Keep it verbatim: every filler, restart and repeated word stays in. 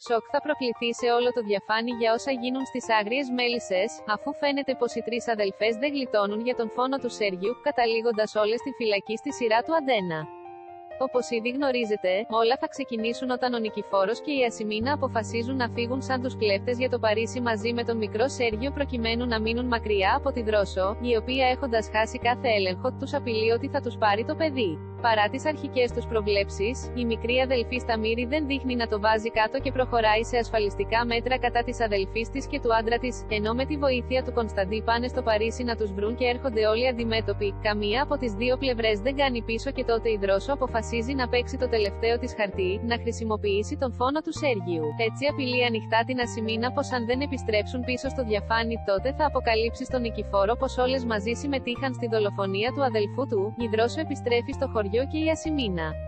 Σοκ θα προκληθεί σε όλο το διαφάνι για όσα γίνουν στις Άγριες Μέλισσες, αφού φαίνεται πως οι τρεις αδελφές δεν γλιτώνουν για τον φόνο του Σέργιου, καταλήγοντας όλες στη φυλακή στη σειρά του Αντένα. Όπως ήδη γνωρίζετε, όλα θα ξεκινήσουν όταν ο Νικηφόρος και η Ασημίνα αποφασίζουν να φύγουν σαν τους κλέφτες για το Παρίσι μαζί με τον μικρό Σέργιο προκειμένου να μείνουν μακριά από τη Δρόσο, η οποία έχοντας χάσει κάθε έλεγχο, τους απειλεί ότι θα τους πάρει το παιδί. Παρά τις αρχικές τους προβλέψεις, η μικρή αδελφή Σταμύρη δεν δείχνει να το βάζει κάτω και προχωράει σε ασφαλιστικά μέτρα κατά της αδελφής της και του άντρα της, ενώ με τη βοήθεια του Κωνσταντί πάνε στο Παρίσι να τους βρουν και έρχονται όλοι αντιμέτωποι. Καμία από τις δύο πλευρές δεν κάνει πίσω και τότε η Δρόσο αποφασίζει να παίξει το τελευταίο της χαρτί, να χρησιμοποιήσει τον φόνο του Σέργιου. Έτσι απειλεί ανοιχτά την Ασημίνα πως αν δεν επιστρέψουν πίσω στο διαφάνι, τότε θα αποκαλύψει στον Νικηφόρο πως όλες μαζί συμμετείχαν στη δολοφονία του αδελφού του. Η Δρόσο επιστρέφει στο χωριό και η Ασημίνα